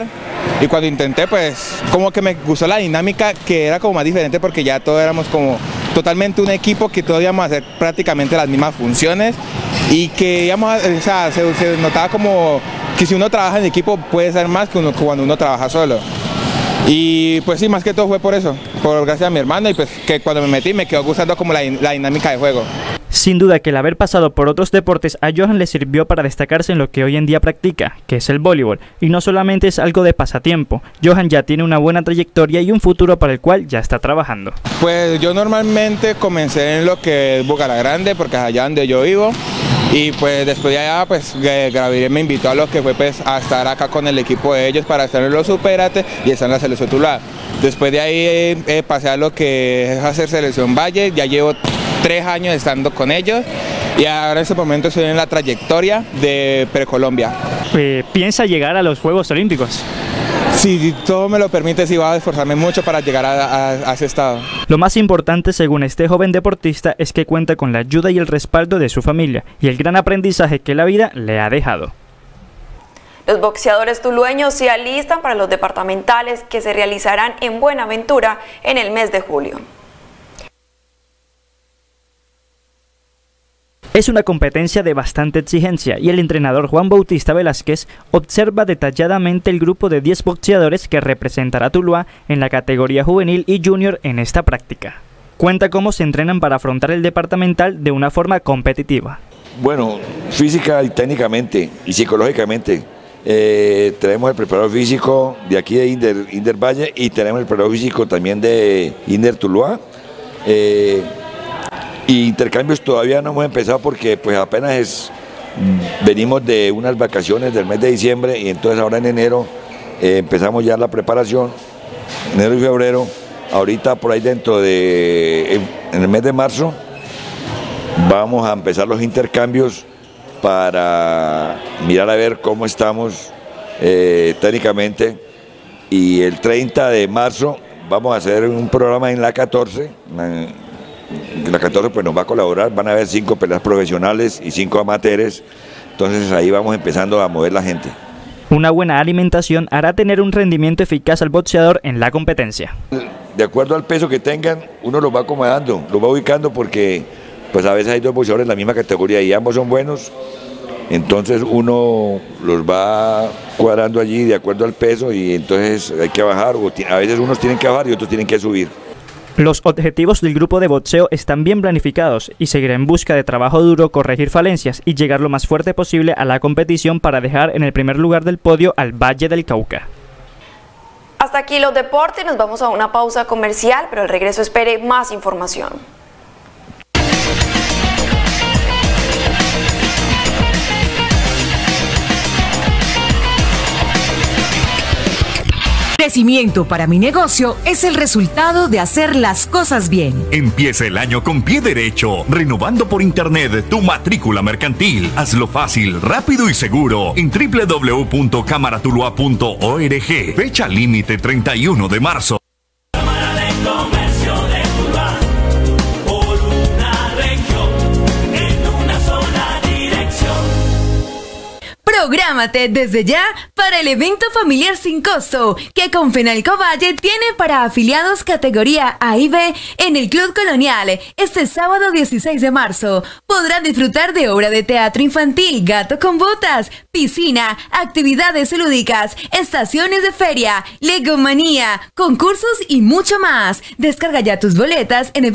y cuando intenté pues como que me gustó la dinámica, que era como más diferente porque ya todos éramos como totalmente un equipo, que todos íbamos a hacer prácticamente las mismas funciones y que íbamos a, o sea, se notaba como que si uno trabaja en equipo puede ser más que cuando uno trabaja solo. Y pues sí, más que todo fue por eso, por gracias a mi hermano, y pues que cuando me metí me quedó gustando como la dinámica de juego. Sin duda que el haber pasado por otros deportes a Johan le sirvió para destacarse en lo que hoy en día practica, que es el voleibol, y no solamente es algo de pasatiempo. Johan ya tiene una buena trayectoria y un futuro para el cual ya está trabajando. Pues yo normalmente comencé en lo que es Bucaragrande, porque es allá donde yo vivo, y pues después de allá pues Gabriel me invitó a lo que fue pues a estar acá con el equipo de ellos para estar en los Supérate y estar en la selección Tuluá. Después de ahí pasé a lo que es hacer selección Valle, ya llevo 3 años estando con ellos y ahora en este momento estoy en la trayectoria de Precolombia. ¿Piensa llegar a los Juegos Olímpicos? Si todo me lo permite, sí, voy a esforzarme mucho para llegar a ese estado. Lo más importante, según este joven deportista, es que cuenta con la ayuda y el respaldo de su familia y el gran aprendizaje que la vida le ha dejado. Los boxeadores tulueños se alistan para los departamentales que se realizarán en Buenaventura en el mes de julio. Es una competencia de bastante exigencia y el entrenador Juan Bautista Velázquez observa detalladamente el grupo de 10 boxeadores que representará a Tuluá en la categoría juvenil y junior en esta práctica. Cuenta cómo se entrenan para afrontar el departamental de una forma competitiva. Bueno, física y técnicamente y psicológicamente tenemos el preparador físico de aquí de Inder Valle y tenemos el preparador físico también de Inder Tuluá. Y intercambios todavía no hemos empezado porque pues apenas venimos de unas vacaciones del mes de diciembre y entonces ahora en enero empezamos ya la preparación, enero y febrero. Ahorita por ahí en el mes de marzo vamos a empezar los intercambios para mirar a ver cómo estamos técnicamente, y el 30 de marzo vamos a hacer un programa en la 14. La 14 pues nos va a colaborar, van a haber 5 peleas profesionales y 5 amateurs, entonces ahí vamos empezando a mover la gente. Una buena alimentación hará tener un rendimiento eficaz al boxeador en la competencia. De acuerdo al peso que tengan, uno los va acomodando, los va ubicando porque pues a veces hay 2 boxeadores en la misma categoría y ambos son buenos, entonces uno los va cuadrando allí de acuerdo al peso y entonces hay que bajar, o a veces unos tienen que bajar y otros tienen que subir. Los objetivos del grupo de boxeo están bien planificados y seguirá en busca de trabajo duro, corregir falencias y llegar lo más fuerte posible a la competición para dejar en el primer lugar del podio al Valle del Cauca. Hasta aquí los deportes, nos vamos a una pausa comercial, pero al regreso espere más información. Crecimiento para mi negocio es el resultado de hacer las cosas bien. Empieza el año con pie derecho, renovando por internet tu matrícula mercantil. Hazlo fácil, rápido y seguro en www.camaratuluá.org. Fecha límite 31 de marzo. Prográmate desde ya para el evento familiar sin costo que Confenalco Valle tiene para afiliados categoría A y B en el Club Colonial este sábado 16 de marzo. Podrán disfrutar de obra de teatro infantil, Gato con Botas, piscina, actividades lúdicas, estaciones de feria, legomanía, concursos y mucho más. Descarga ya tus boletas en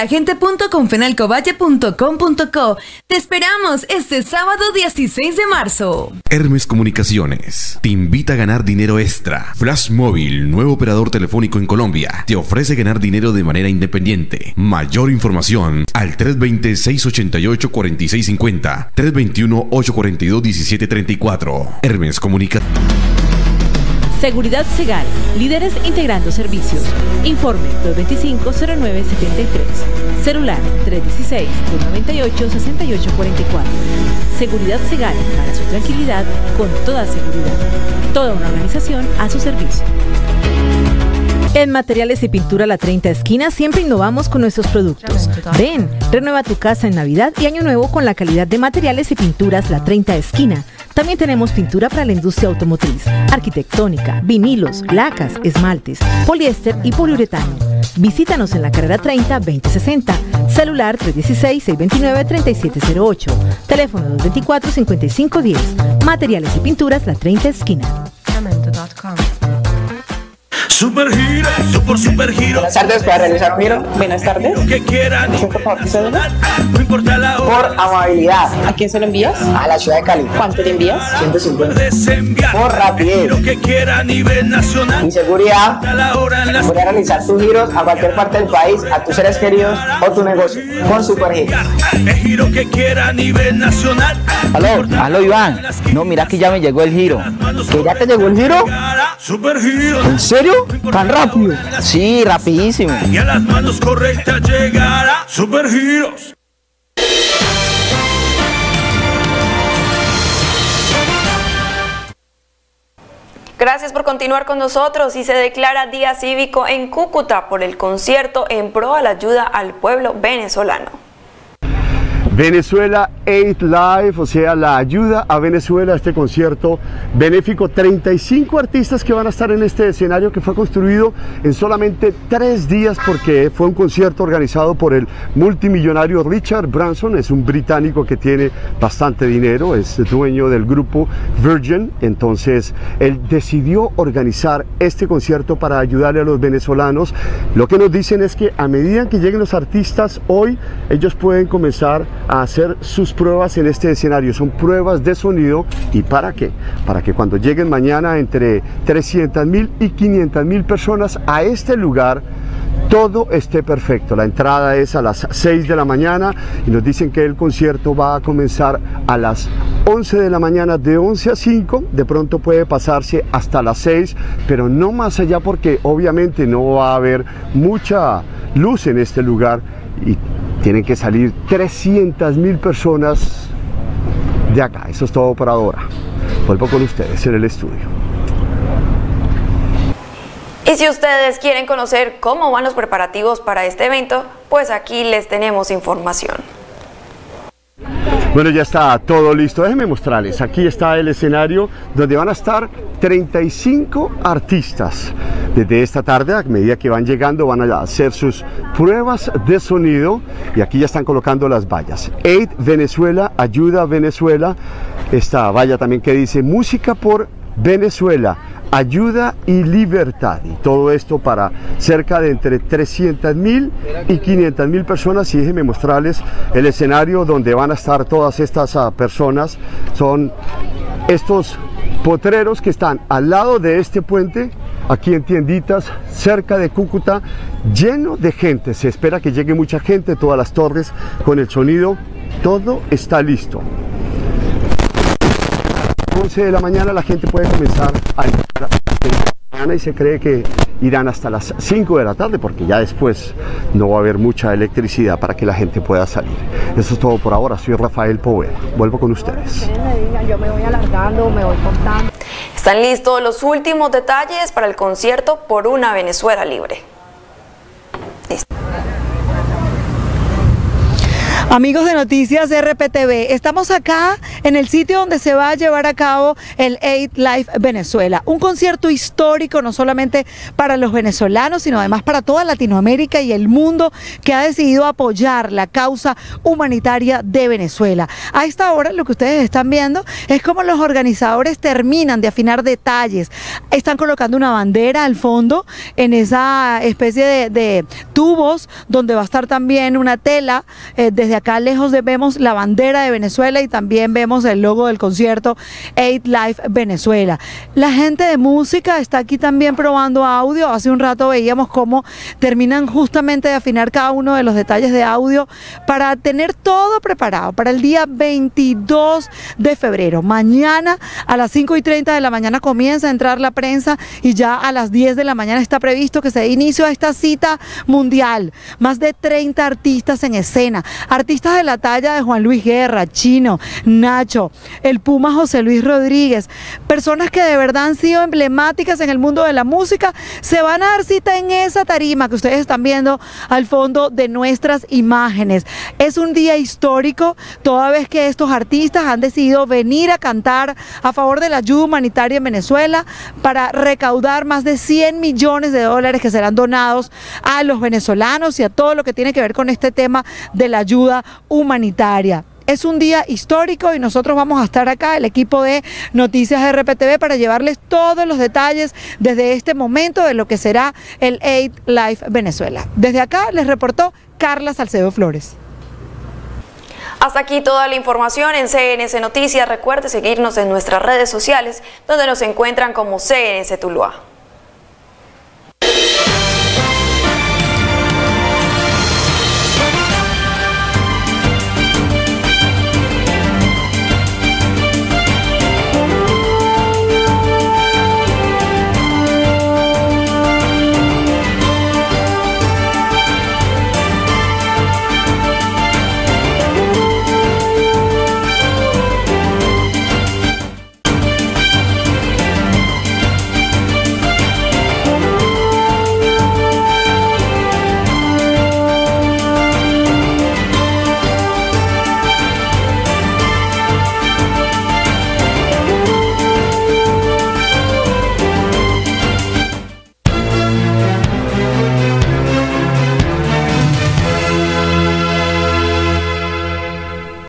eventosdelagente.confenalcovalle.com.co. Te esperamos este sábado 16 de marzo. Hermes Comunicaciones te invita a ganar dinero extra. Flash Móvil, nuevo operador telefónico en Colombia, te ofrece ganar dinero de manera independiente. Mayor información al 320-688-4650, 321-842-1734. Hermes Comunicaciones. Seguridad Segal, líderes integrando servicios. Informe 225-0973. Celular 316-298-6844. Seguridad Segal, para su tranquilidad, con toda seguridad. Toda una organización a su servicio. En Materiales y Pintura La 30 Esquina siempre innovamos con nuestros productos. Ven, renueva tu casa en Navidad y Año Nuevo con la calidad de Materiales y Pinturas La 30 Esquina. También tenemos pintura para la industria automotriz, arquitectónica, vinilos, lacas, esmaltes, poliéster y poliuretano. Visítanos en la carrera 30 2060, celular 316-629-3708, teléfono 224-5510, materiales y pinturas La 30 Esquina. Supergiro, supergiro. Buenas tardes, ¿para realizar un giro? Buenas tardes. Lo que quieran. No importa la hora. Por amabilidad. ¿A quién se lo envías? A la ciudad de Cali. ¿Cuánto le envías? 150. Por rapidez. Lo que quiera a nivel nacional. Y seguridad. Puedes realizar tus giros a cualquier parte del país, a tus seres queridos o tu negocio. Con Supergiro. El giro que quiera a nivel nacional. Aló Iván. No, mira que ya me llegó el giro. ¿Que ya te llegó el giro? Supergiro. ¿En serio? ¿Tan rápido? Sí, rapidísimo. Y a las manos correctas llegará Supergiros. Gracias por continuar con nosotros. Y se declara día cívico en Cúcuta por el concierto en pro a la ayuda al pueblo venezolano. Venezuela Aid Live, o sea, la ayuda a Venezuela, este concierto benéfico, 35 artistas que van a estar en este escenario que fue construido en solamente 3 días porque fue un concierto organizado por el multimillonario Richard Branson. Es un británico que tiene bastante dinero, es dueño del grupo Virgin, entonces él decidió organizar este concierto para ayudarle a los venezolanos. Lo que nos dicen es que a medida que lleguen los artistas hoy, ellos pueden comenzar a hacer sus pruebas en este escenario. Son pruebas de sonido. ¿Y para qué? Para que cuando lleguen mañana entre 300.000 y 500.000 personas a este lugar, todo esté perfecto. La entrada es a las 6 de la mañana y nos dicen que el concierto va a comenzar a las 11 de la mañana, de 11 a 5, de pronto puede pasarse hasta las 6, pero no más allá porque obviamente no va a haber mucha luz en este lugar y tienen que salir 300.000 personas de acá. Eso es todo por ahora. Vuelvo con ustedes en el estudio. Y si ustedes quieren conocer cómo van los preparativos para este evento, pues aquí les tenemos información. Bueno, ya está todo listo. Déjenme mostrarles. Aquí está el escenario donde van a estar 35 artistas. Desde esta tarde, a medida que van llegando, van a hacer sus pruebas de sonido. Y aquí ya están colocando las vallas. Aid Venezuela, ayuda a Venezuela. Esta valla también que dice música por Venezuela, ayuda y libertad, y todo esto para cerca de entre 300.000 y 500.000 personas. Y déjenme mostrarles el escenario donde van a estar todas estas personas. Son estos potreros que están al lado de este puente, aquí en tienditas, cerca de Cúcuta, lleno de gente. Se espera que llegue mucha gente, todas las torres con el sonido, todo está listo. 11 de la mañana la gente puede comenzar a entrar y se cree que irán hasta las 5 de la tarde porque ya después no va a haber mucha electricidad para que la gente pueda salir. Eso es todo por ahora. Soy Rafael Poveda. Vuelvo con ustedes. Yo me voy alargando, me voy cortando. Están listos los últimos detalles para el concierto por una Venezuela libre. Listo. Amigos de Noticias RPTV, estamos acá en el sitio donde se va a llevar a cabo el Aid Live Venezuela, un concierto histórico no solamente para los venezolanos, sino además para toda Latinoamérica y el mundo que ha decidido apoyar la causa humanitaria de Venezuela. A esta hora lo que ustedes están viendo es cómo los organizadores terminan de afinar detalles. Están colocando una bandera al fondo en esa especie de tubos donde va a estar también una tela. Desde acá lejos vemos la bandera de Venezuela y también vemos el logo del concierto Aid Live Venezuela. La gente de música está aquí también probando audio. Hace un rato veíamos cómo terminan justamente de afinar cada uno de los detalles de audio para tener todo preparado para el día 22 de febrero. Mañana a las 5:30 de la mañana comienza a entrar la prensa y ya a las 10 de la mañana está previsto que se dé inicio a esta cita mundial mundial, más de 30 artistas en escena, artistas de la talla de Juan Luis Guerra, Chino, Nacho, el Puma José Luis Rodríguez, personas que de verdad han sido emblemáticas en el mundo de la música, se van a dar cita en esa tarima que ustedes están viendo al fondo de nuestras imágenes. Es un día histórico, toda vez que estos artistas han decidido venir a cantar a favor de la ayuda humanitaria en Venezuela para recaudar más de 100 millones de dólares que serán donados a los venezolanos y a todo lo que tiene que ver con este tema de la ayuda humanitaria. Es un día histórico y nosotros vamos a estar acá, el equipo de Noticias RPTV, para llevarles todos los detalles desde este momento de lo que será el Aid Life Venezuela. Desde acá les reportó Carla Salcedo Flores. Hasta aquí toda la información en CNC Noticias. Recuerde seguirnos en nuestras redes sociales, donde nos encuentran como CNC Tuluá.